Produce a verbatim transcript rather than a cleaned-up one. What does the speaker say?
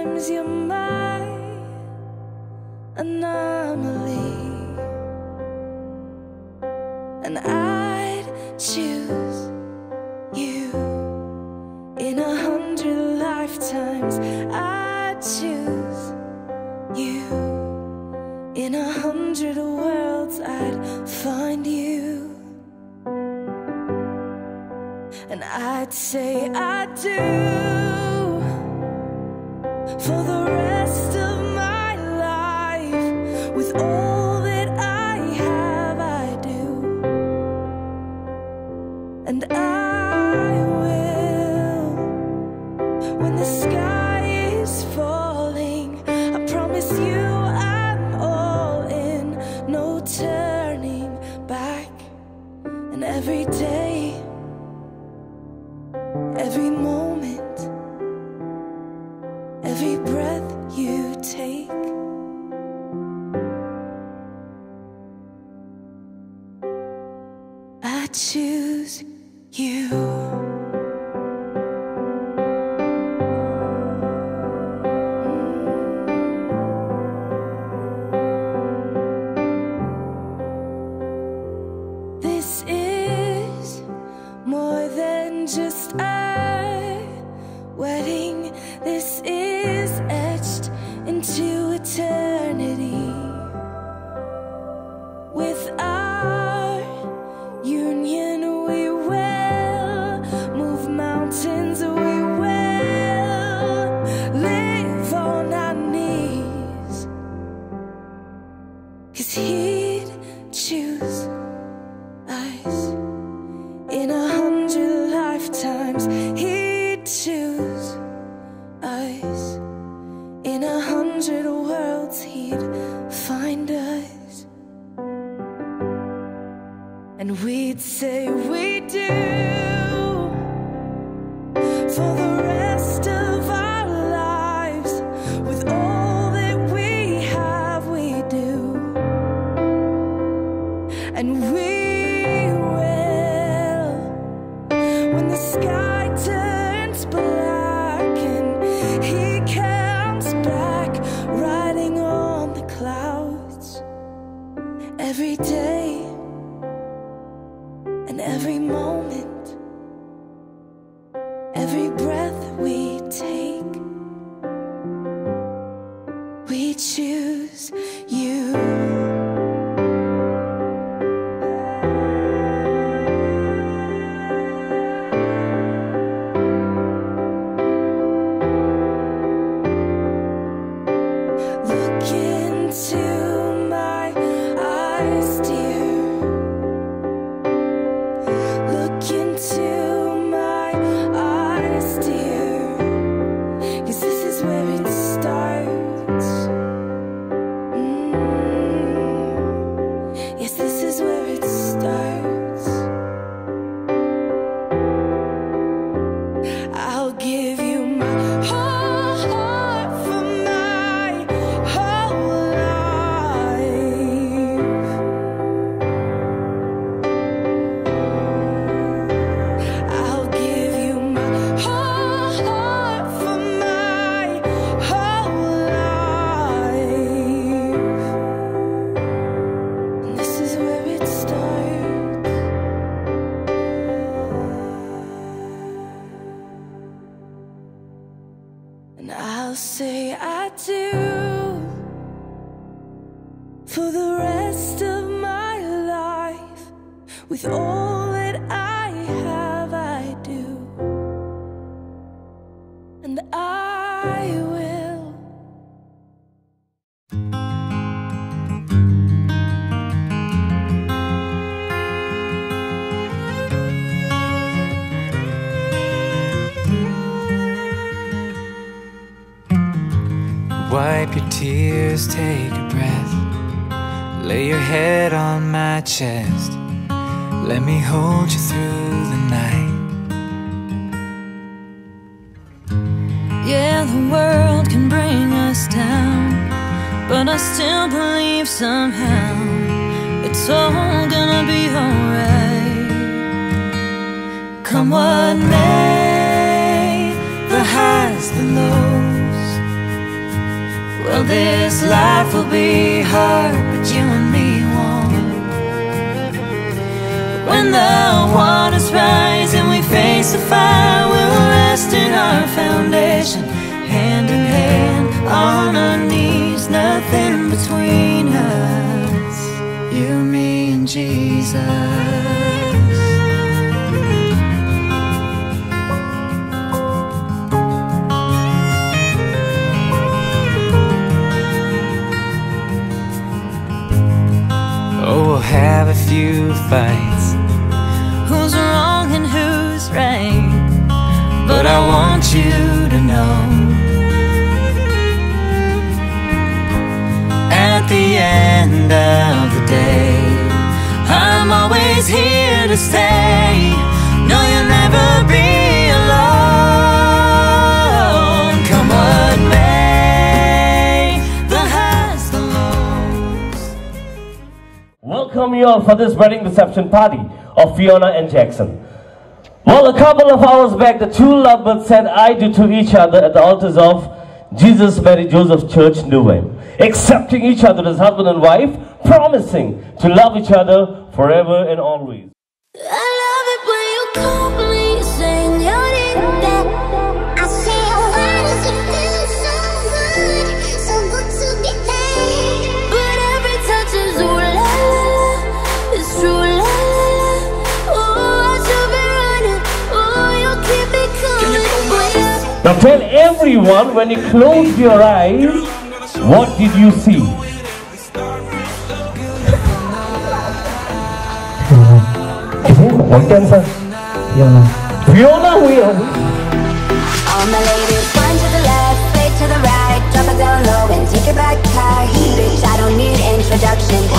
Sometimes you're my anomaly, and I'd choose you in a hundred lifetimes. I'd choose you in a hundred worlds. I'd find you, and I'd say I do for the rest of my life. With all that I have, I do, and I will. When the sky is falling, I promise you I'm all in, no turning back. And every day, every moment, every breath you take, I choose you. This is more than just a wedding. This is etched into eternity. With our union, we will move mountains. We will live on our knees, 'cause he'd choose us in a hundred lifetimes. He'd choose us in a hundred worlds. He'd find us, and we'd say we do for the rest of our lives. With all that we have, we do, and we will. When the sky turns black and he comes back riding on the clouds, every day and every moment, every breath we take, we choose you. Look into my eyes, dear. Look into my eyes, dear. 'Cause this is where it starts. Mm. Yes, this is where it starts. I'll give you my whole heart for my whole life. I'll give you my whole heart for my whole life. And this is where it starts. And I'll say I do for the rest of my life. With all that I have, I do, and I will. Wipe your tears, take a breath. Lay your head on my chest. Let me hold you through the night. Yeah, the world can bring us down, but I still believe somehow it's all gonna be alright. Come what may, the highs, the lows, this life will be hard, but you and me won't. When the waters rise and we face the fire, we'll rest in our foundation, hand in hand, on our knees, nothing between us, you, me, and Jesus. Oh, we'll have a few fights, who's wrong and who's right, but I want you to know, at the end of the day, I'm always here to stay. No, you'll never be alone. Come what may, the highs, the lows. Welcome you all for this wedding reception party of Fiona and Jackson. Well, a couple of hours back, the two lovebirds said I do to each other at the altars of Jesus Mary Joseph Church, Newham, accepting each other as husband and wife, promising to love each other forever and always. I love it when you call me señorita. I say, why does it feel so good, so good to be there? But every touch is ooh la la la, it's true la la la. Oh, I should be running, oh, you keep me coming. Now tell everyone, when you close your eyes, what did you see? What answer? Fiona. Fiona, we are. All my ladies, one to the left, straight to the right, drop it down low and take it back high. Bitch, I don't need introduction.